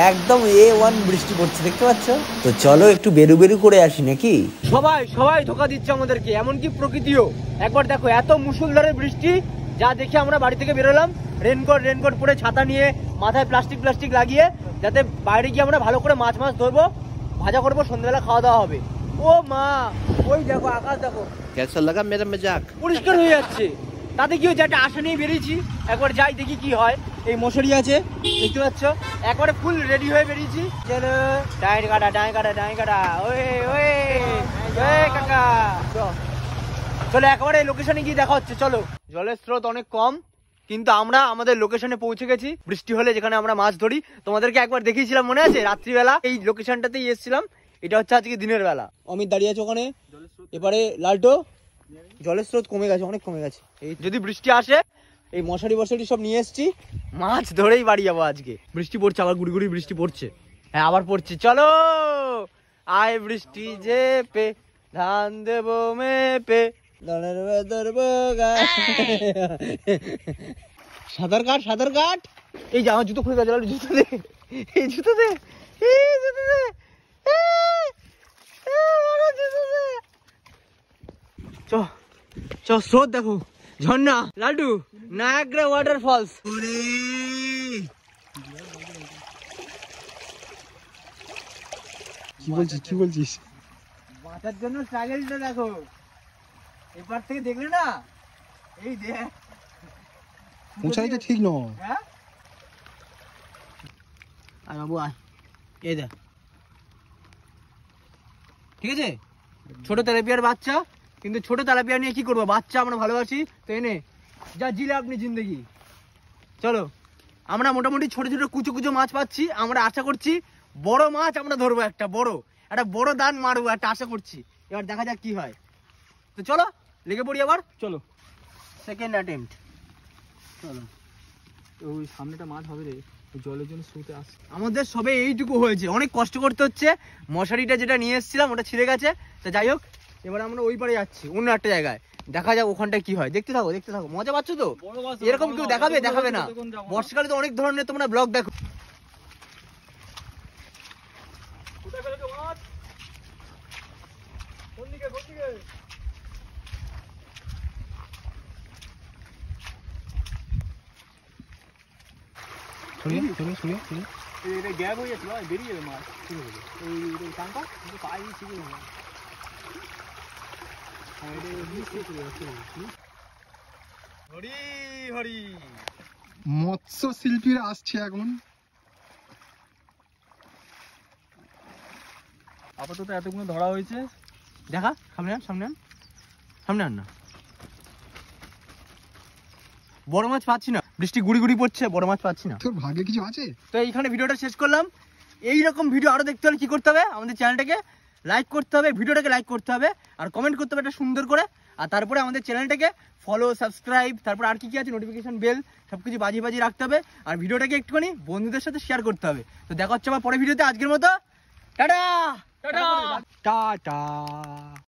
একদম A1 বৃষ্টি পড়ছে, দেখতে পাচ্ছ? তো চলো একটু বেরু বেরু করে আসি নাকি। সবাই ধোকা দিচ্ছে আমাদেরকে, এমনকি প্রকৃতিও। একবার দেখো, এত মুষলধারে বৃষ্টি, যা দেখে আমরা বাড়ি থেকে বেরোলাম রেনকোট পরে, ছাতা নিয়ে, মাথায় প্লাস্টিক লাগিয়ে, যাতে বাইরে গিয়ে আমরা ভালো করে মাছ ধরবো, ভাজা করবো, সন্ধ্যাবেলা খাওয়া দাওয়া হবে। ও মা, ওই দেখো আকাশ দেখো, कैसा लगा मेरा मजाक? পরিষ্কার হয়ে যাচ্ছে। তাতে কি হচ্ছে, একটা আশা নিয়ে বেরিয়েছি, একবার যাই দেখি কি হয়। এই মশারি আছে, দেখতে পাচ্ছ, একবারে ফুল রেডি হয়ে বেরিয়েছি। চলো ডাই কাটা ওই কাকা, চলো একেবারে লোকেশনে গিয়ে দেখা হচ্ছে। চলো, জলের স্রোত অনেক কম, কিন্তু আমরা আমাদের লোকেশনে পৌঁছে গেছি। বৃষ্টি হলে যেখানে আমরা মাছ ধরি, তোমাদেরকে একবার দেখিয়েছিলাম, মনে আছে? রাত্রিবেলা এই লোকেশনটাতেই এসেছিলাম। এটা হচ্ছে আজকে দিনের বেলা। অমিত দাঁড়িয়ে আছে ওখানে, এবারে লালটো। জলের স্রোত কমে গেছে, অনেক কমে গেছে। এই যদি বৃষ্টি আসে, এই মশারি সব নিয়ে এসছি, মাছ ধরেই বাড়ি যাবো আজকে। বৃষ্টি পড়ছে, আবার গুড়ি বৃষ্টি পড়ছে। হ্যাঁ, আবার পড়ছে। চলো আয় বৃষ্টি যে পে, ধান দেবো মেপে, সাঁতার কাট। এই যে আমার জুতো খুলে গেছে, জুতো দে, এই জুতো দে, চ স্রোত দেখো, ঝর্ণা, লাড্ডু, নায়াগ্রা ওয়াটারফলস। কি বলছিস? বাঁচার জন্য স্ট্রাগলটা দেখো, এবার থেকে দেখলে না, এই দেখ উঁচাইটা ঠিক নয়। হ্যাঁ, আয় বাবু আয়, এই দেখ, ঠিক আছে? ছোট তেলাপিয়ার বাচ্চা, কিন্তু ছোট তেলাপিয়া নিয়ে কি করবো, বাচ্চা আমরা ভালোবাসি তো, এনে যা জিলে আপনি জিন্দগি। চলো, আমরা মোটামুটি ছোট কুচো মাছ পাচ্ছি, আমরা আশা করছি বড় মাছ আমরা ধরবো, একটা বড় দান মারবো, একটা আশা করছি। এবার দেখা যাক কি হয়। তো চলো লেগে পড়ি আবার। চলো, সেকেন্ড অ্যাটেম্পট। চলো, ওই সামনেটা মাছ হবে রে, জলের জন্য স্রোতে আসছে। আমাদের সবে এইটুকু হয়েছে, অনেক কষ্ট করতে হচ্ছে। মশারিটা যেটা নিয়ে এসেছিলাম ওটা ছিঁড়ে গেছে। তো যাই হোক, এবার আমরা ওই পারে যাচ্ছি, অন্য একটা জায়গায়। দেখা যাক ওখানটায় কি হয়। দেখতে থাকো, মজা পাচ্ছ তো? এরকম কেউ দেখাবে না। বর্ষাকালে তো অনেক ধরনের তোমরা ব্লগ দেখো। শুনি এটা গ্যাপ হয়ে যাচ্ছে, বেরিয়ে যাবে মাছ। এই টানটা কিন্তু পায়ে ছিঁড়ে যাবে। হরি মৎস্য শিল্পীরা আসছে এখন। আপাতত এতগুলো ধরা হয়েছে। দেখা, সামনে আন না। বড় মাছ পাচ্ছি না, বৃষ্টি গুড়ি পড়ছে, বড় মাছ পাচ্ছি না। তোর ভাগ্যে কিছু আছে? তো এইখানে ভিডিওটা শেষ করলাম। এইরকম ভিডিও আরো দেখতে হলে কি করতে হবে, আমাদের চ্যানেলটাকে লাইক করতে হবে, ভিডিওটাকে লাইক করতে হবে, আর কমেন্ট করতে হবে একটা সুন্দর করে। আর তারপরে আমাদের চ্যানেলটাকে ফলো, সাবস্ক্রাইব, তারপর আর কি আছে, নোটিফিকেশন বেল, সবকিছু বাজিয়ে রাখতে হবে। আর ভিডিওটাকে একটুখানি বন্ধুদের সাথে শেয়ার করতে হবে। তো দেখা হচ্ছে আবার পরের ভিডিওতে। আজকের মতো টাটা।